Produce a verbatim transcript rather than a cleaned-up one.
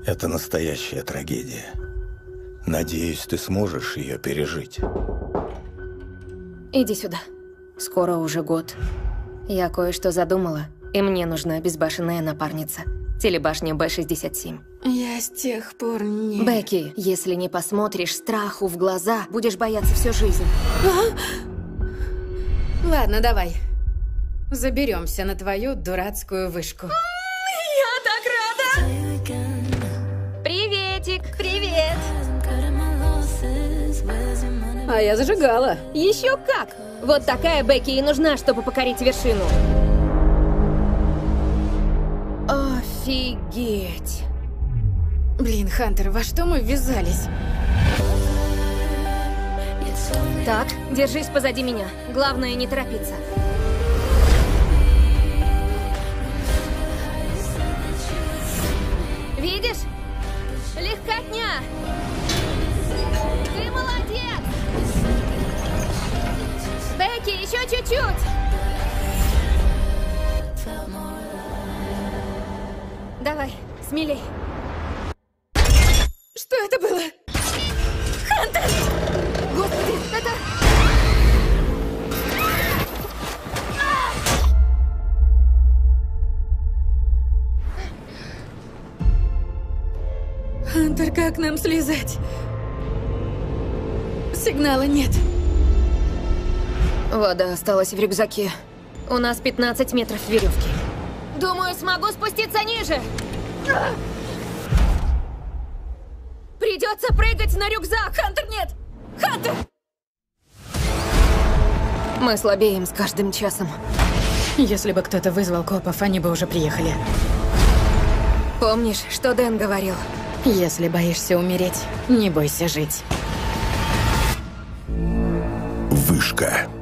Это настоящая трагедия. Надеюсь, ты сможешь ее пережить. Иди сюда. Скоро уже год. Я кое-что задумала, и мне нужна безбашенная напарница. Телебашня Бэ шестьдесят семь. Я с тех пор не... Бекки, если не посмотришь страху в глаза, будешь бояться всю жизнь. А? Ладно, давай. Заберемся на твою дурацкую вышку. Я так рада! Приветик! Привет! А я зажигала. Еще как! Вот такая Бекки и нужна, чтобы покорить вершину. Офигеть! Блин, Хантер, во что мы ввязались? Так, держись позади меня. Главное, не торопиться. Видишь? Легкотня! Ты молодец! Бекки, еще чуть-чуть! Давай, смелей. Что это было? Хантер! Господи, это... Хантер, как нам слезать? Сигнала нет. Вода осталась в рюкзаке. У нас пятнадцать метров веревки. Думаю, смогу спуститься ниже. Придется прыгать на рюкзак. Хантер, нет! Хантер! Мы слабеем с каждым часом. Если бы кто-то вызвал копов, они бы уже приехали. Помнишь, что Дэн говорил? Если боишься умереть, не бойся жить. Вышка.